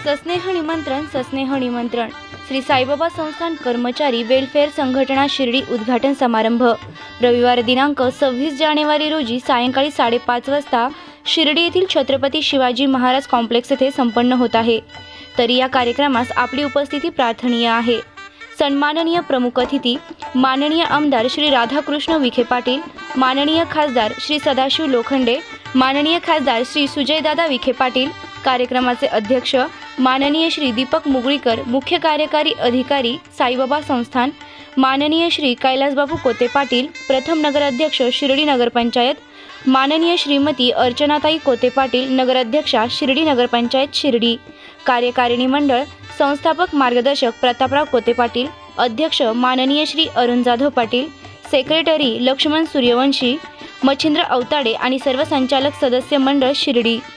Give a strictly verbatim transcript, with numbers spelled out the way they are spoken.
सस्नेह निमंत्रण सस्नेह निमंत्रण श्री साईबाबा संस्थान कर्मचारी वेलफेअर संघटना शिर्डी उद्घाटन समारंभ रविवार दिनांक सव्वीस जानेवारी रोजी सायंकाळी साडेपाच वाजता शिर्डी येथील छत्रपती शिवाजी महाराज कॉम्प्लेक्स येथे संपन्न होत आहे। तरी या कार्यक्रमास आपली उपस्थिती प्रार्थनीय आहे। सन्माननीय प्रमुख अतिथी माननीय आमदार श्री राधाकृष्ण विखे पाटील, माननीय खासदार श्री सदाशिव लोखंडे, माननीय खासदार श्री सुजयदादा विखे पाटील, कार्यक्रमाचे अध्यक्ष माननीय श्री दीपक मुगळीकर, मुख्य कार्यकारी अधिकारी साईबाबा संस्थान, माननीय श्री कैलासबाबू कोते पाटील, प्रथम नगराध्यक्ष शिर्डी नगरपंचायत, माननीय श्रीमती अर्चनाताई कोते पाटील, नगराध्यक्षा शिर्डी नगरपंचायत शिर्डी, कार्यकारिणी मंडळ संस्थापक मार्गदर्शक प्रतापराव कोते पाटील, अध्यक्ष माननीय श्री अरुण जाधव पाटील, सेक्रेटरी लक्ष्मण सूर्यवंशी, मच्छिंद्र अवताडे आणि सर्व संचालक सदस्य मंडळ शिर्डी।